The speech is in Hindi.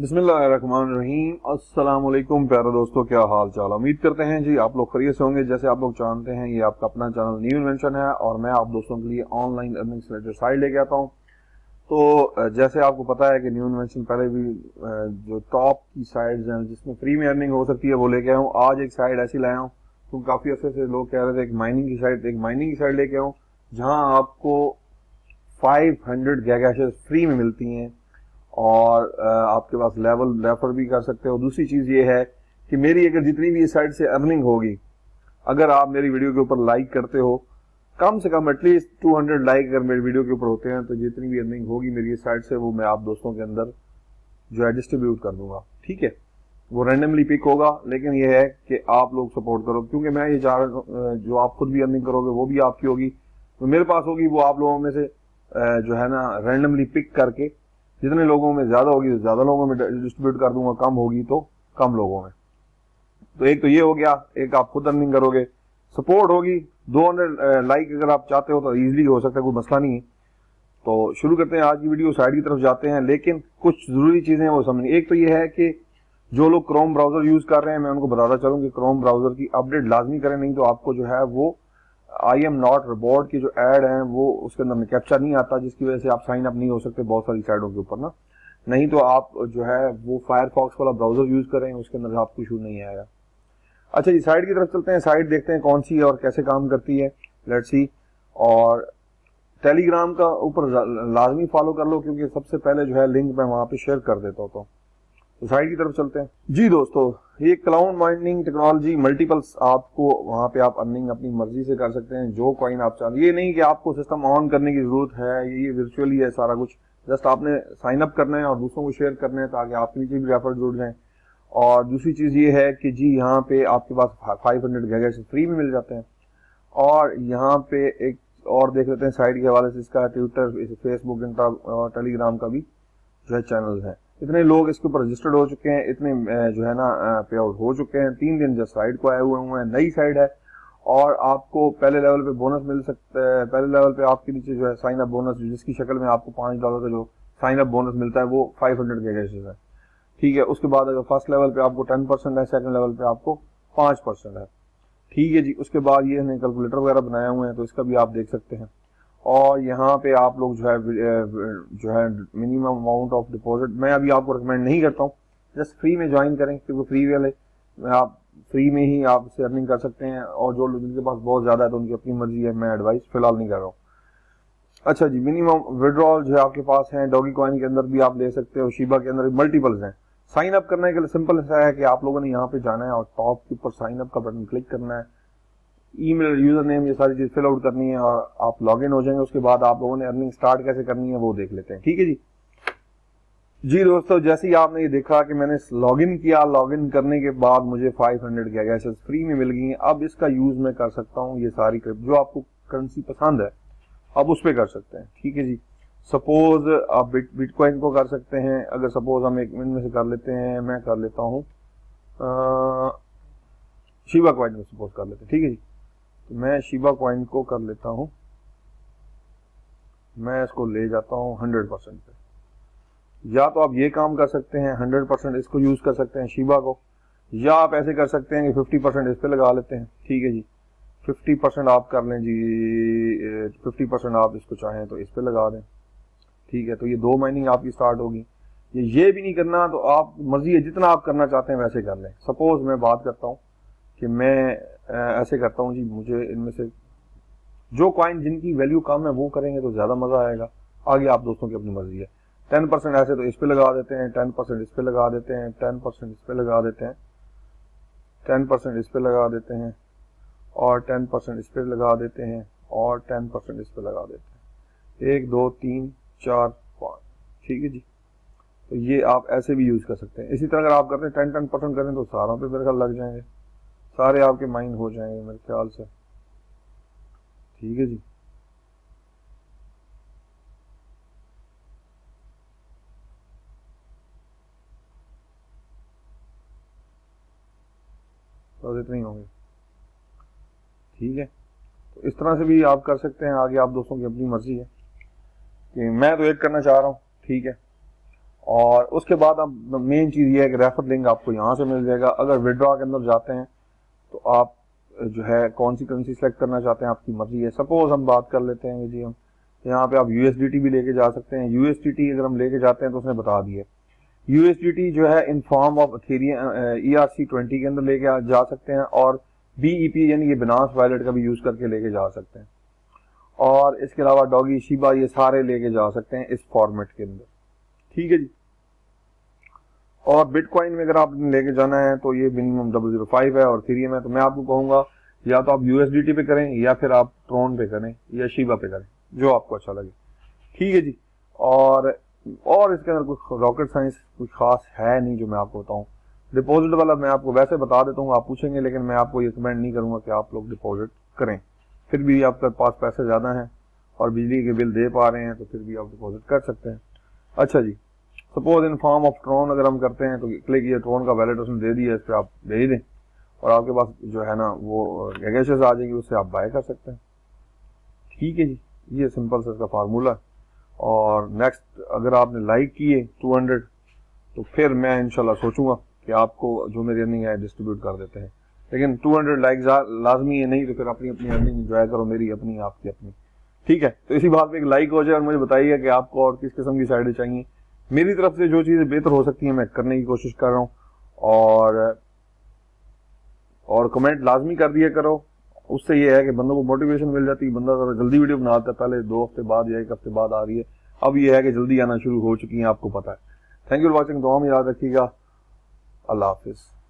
बिस्मिल्लाहिर्रहमानिर्रहीम। अस्सलाम वालेकुम प्यारे दोस्तों, क्या हाल चाल। उम्मीद करते हैं जी आप लोग खैरियत से होंगे। जैसे आप लोग जानते हैं ये आपका अपना चैनल न्यू इन्वेंशन है और मैं आप दोस्तों के लिए ऑनलाइन अर्निंग से रिलेटेड साइट लेके आता हूँ। तो जैसे आपको पता है कि न्यू इन्वेंशन पहले भी जो टॉप की साइट्स हैं जिसमें फ्री में अर्निंग हो सकती है वो लेके आया हूँ। आज एक साइट ऐसी लाया हूँ तो काफ़ी अर्से से लोग कह रहे थे एक माइनिंग की साइट लेके आऊँ जहाँ आपको 500 गैगाशेस फ्री में मिलती हैं और आपके पास लेवल रेफर भी कर सकते हो। दूसरी चीज ये है कि मेरी अगर जितनी भी इस साइट से अर्निंग होगी, अगर आप मेरी वीडियो के ऊपर लाइक करते हो, कम से कम एटलीस्ट 200 लाइक अगर मेरी वीडियो के ऊपर होते हैं तो जितनी भी अर्निंग होगी मेरी इस साइट से वो मैं आप दोस्तों के अंदर जो है डिस्ट्रीब्यूट कर दूंगा। ठीक है, वो रैंडमली पिक होगा, लेकिन ये है कि आप लोग सपोर्ट करो, क्योंकि मैं ये चाह रहा हूँ जो आप खुद भी अर्निंग करोगे वो भी आपकी होगी, तो मेरे पास होगी वो आप लोगों में से जो है ना रैंडमली पिक करके जितने लोगों में ज्यादा होगी तो ज्यादा लोगों में डिस्ट्रीब्यूट कर दूंगा, कम होगी तो कम लोगों में। तो एक तो ये हो गया, एक आप खुद अर्निंग करोगे, सपोर्ट होगी। 200 लाइक अगर आप चाहते हो तो इजीली हो सकता है, कोई मसला नहीं है। तो शुरू करते हैं आज की वीडियो, साइड की तरफ जाते हैं, लेकिन कुछ जरूरी चीजें वो समझनी। एक तो ये है कि जो लोग क्रोम ब्राउजर यूज कर रहे हैं मैं उनको बताता चलूँ कि क्रोम ब्राउजर की अपडेट लाजमी करें, नहीं तो आपको जो है वो आई एम नॉट रोबोट की जो एड है वो उसके अंदर में कैप्चर नहीं आता, जिसकी वजह से आप साइन अप नहीं हो सकते बहुत सारी साइटों के ऊपर ना। नहीं तो आप जो है वो फायरफॉक्स वाला ब्राउजर यूज करें, उसके अंदर आपको इशू नहीं आएगा। अच्छा जी, साइट की तरफ चलते हैं, साइट देखते हैं कौन सी है और कैसे काम करती है। Let's see. और टेलीग्राम का ऊपर लाजमी फॉलो कर लो, क्योंकि सबसे पहले जो है लिंक मैं वहां पे शेयर कर देता हूँ। तो साइट की तरफ चलते हैं जी दोस्तों। ये क्लाउड माइनिंग टेक्नोलॉजी मल्टीपल्स, आपको वहां पे आप अर्निंग अपनी मर्जी से कर सकते हैं, जो कॉइन आप चाहते हैं। ये नहीं कि आपको सिस्टम ऑन करने की जरूरत है, ये वर्चुअली है सारा कुछ। जस्ट आपने साइन अप करना है और दूसरों को शेयर करना है ताकि आपके नीचे भी रेफर जुड़ जाए। और दूसरी चीज ये है कि जी यहाँ पे आपके पास 500 गैजेट्स फ्री में मिल जाते हैं। और यहाँ पे एक और देख लेते हैं साइट के हवाले से, इसका ट्विटर, फेसबुक, और टेलीग्राम का भी जो है चैनल है। इतने लोग इसके ऊपर रजिस्टर्ड हो चुके हैं, इतने जो है ना पे आउट हो चुके हैं। 3 दिन जस्ट साइट को आए हुए हैं, नई साइट है और आपको पहले लेवल पे बोनस मिल सकता है। पहले लेवल पे आपके नीचे जो है साइन अप बोनस, जिसकी शक्ल में आपको $5 का जो साइन अप बोनस मिलता है वो 500 गैजेट्स है। ठीक है, उसके बाद अगर फर्स्ट लेवल पे आपको 10% है, सेकंड लेवल पे आपको 5% है। ठीक है जी, उसके बाद ये हमने कैलकुलेटर वगैरह बनाए हुए हैं तो इसका भी आप देख सकते हैं। और यहाँ पे आप लोग जो है मिनिमम अमाउंट ऑफ डिपॉजिट मैं अभी आपको रिकमेंड नहीं करता हूँ, जस्ट फ्री में ज्वाइन करें, क्योंकि फ्री वाले आप फ्री में ही आप से अर्निंग कर सकते हैं। और जो लोग जिनके पास बहुत ज्यादा है तो उनकी अपनी मर्जी है, मैं एडवाइस फिलहाल नहीं कर रहा हूँ। अच्छा जी, मिनिमम विड्रॉल जो है आपके पास है, डॉगी कॉइन के अंदर भी आप ले सकते हो, शिबा के अंदर मल्टीपल्स हैं। साइन अप करने के लिए सिंपल ऐसा है कि आप लोगों ने यहाँ पे जाना है और टॉप के ऊपर साइन अप का बटन क्लिक करना है, ईमेल, यूजर नेम, ये सारी चीज फिल आउट करनी है और आप लॉग इन हो जाएंगे। उसके बाद आप लोगों ने अर्निंग स्टार्ट कैसे करनी है वो देख लेते हैं। ठीक है जी। जी दोस्तों, जैसे ही आपने ये देखा कि मैंने लॉग इन किया, लॉग इन करने के बाद मुझे 500 गैजेट्स फ्री में मिल गई हैं। अब इसका यूज मैं कर सकता हूँ, ये सारी जो आपको करेंसी पसंद है आप उस पर कर सकते हैं। ठीक है जी। सपोज आप बिटकॉइन को कर सकते हैं, अगर सपोज हम एक मिनट में से कर लेते हैं, मैं कर लेता हूँ शिबा कॉइन में सपोज कर लेते हैं। ठीक है जी, तो मैं शिबा कॉइन को कर लेता हूं, मैं इसको ले जाता हूं 100% पे। या तो आप ये काम कर सकते हैं 100% इसको यूज कर सकते हैं शिबा को, या आप ऐसे कर सकते हैं कि 50% इस पे लगा लेते हैं। ठीक है जी, 50% आप कर लें जी, 50% आप इसको चाहें तो इस पे लगा दें। ठीक है, तो ये 2 माइनिंग आपकी स्टार्ट होगी। ये भी नहीं करना तो आप मर्जी है, जितना आप करना चाहते हैं वैसे कर लें। सपोज मैं बात करता हूँ कि मैं ऐसे करता हूँ जी, मुझे इनमें से जो कॉइन जिनकी वैल्यू कम है वो करेंगे तो ज्यादा मजा आएगा। आगे आप दोस्तों की अपनी मर्जी है। 10% ऐसे तो इस पे लगा देते हैं, 10% इस पे लगा देते हैं, 10% इस पे लगा देते हैं, 10% इस पे लगा देते हैं, और 10% इस पे लगा देते हैं, और 10% इस पे लगा देते हैं। 1 2 3 4 5। ठीक है जी, तो ये आप ऐसे भी यूज कर सकते हैं। इसी तरह अगर आप करते हैं 10% करें तो सारों पे मेरे ख्याल लग जाएंगे, सारे आपके माइन हो जाएंगे मेरे ख्याल से। ठीक है जी, तो इतने ही होंगे। ठीक है, तो इस तरह से भी आप कर सकते हैं। आगे आप दोस्तों की अपनी मर्जी है कि मैं तो एक करना चाह रहा हूँ। ठीक है, और उसके बाद अब मेन चीज ये है कि रेफर लिंक आपको यहाँ से मिल जाएगा। अगर विड्रॉ के अंदर जाते हैं तो आप जो है कौन सी करेंसी सेलेक्ट करना चाहते हैं आपकी मर्जी है। सपोज हम बात कर लेते हैं जी, हम यहाँ पे आप यूएसडीटी भी लेके जा सकते हैं। यूएसडीटी अगर हम लेके जाते हैं तो उसने बता दिया, यूएसडीटी जो है इन फॉर्म ऑफ इथेरियम ERC20 के अंदर लेके जा सकते हैं, और BEP यानी कि बिनांस वॉलेट का भी यूज करके लेके जा सकते हैं, और इसके अलावा डॉगी, शिबा, ये सारे लेके जा सकते हैं इस फॉर्मेट के अंदर। ठीक है जी। और बिटकॉइन में अगर आपने लेके जाना है तो ये मिनिमम 005 है और इथेरियम है, तो मैं आपको कहूंगा या तो आप यूएसडीटी पे करें या फिर आप ट्रोन पे करें या शिबा पे करें, जो आपको अच्छा लगे। ठीक है जी। और इसके अंदर कुछ रॉकेट साइंस कुछ खास है नहीं जो मैं आपको बताऊं। डिपॉजिट वाला मैं आपको वैसे बता देता हूँ, आप पूछेंगे, लेकिन मैं आपको ये रिकमेंड नहीं करूंगा कि आप लोग डिपॉजिट करें। फिर भी आपके पास पैसे ज्यादा हैं और बिजली के बिल दे पा रहे हैं तो फिर भी आप डिपॉजिट कर सकते हैं। अच्छा जी, suppose in form of Tron अगर हम करते हैं तो क्लिक ये ट्रोन का वैलेट उसने दे दिया, इस पर आप भेज दें और आपके पास जो है ना वो गैगेशेस आ जाएगी, उससे आप बाय कर सकते हैं। ठीक है जी, ये सिंपल सा इसका फार्मूला। और नेक्स्ट अगर आपने लाइक किए 200 तो फिर मैं इंशाल्लाह सोचूंगा कि आपको जो मेरी अर्निंग है डिस्ट्रीब्यूट कर देते हैं, लेकिन 200 लाइक लाजमी है नहीं, तो फिर अपनी अपनी अर्निंग एंजॉय करो, मेरी अपनी आपकी अपनी। ठीक है, तो इसी बात पे एक लाइक हो जाए और मुझे बताइए कि आपको और किस किस्म की साइडें चाहिए। मेरी तरफ से जो चीजें बेहतर हो सकती हैं मैं करने की कोशिश कर रहा हूँ, और कमेंट लाजमी कर दिया करो। उससे ये है कि बंदों को मोटिवेशन मिल जाती है, बंदा जरा जल्दी वीडियो बनाता है। पहले 2 हफ्ते बाद या 1 हफ्ते बाद आ रही है, अब ये है कि जल्दी आना शुरू हो चुकी है, आपको पता है। थैंक यू फॉर वॉचिंग, दुआ में याद रखिएगा। अल्लाह हाफिज।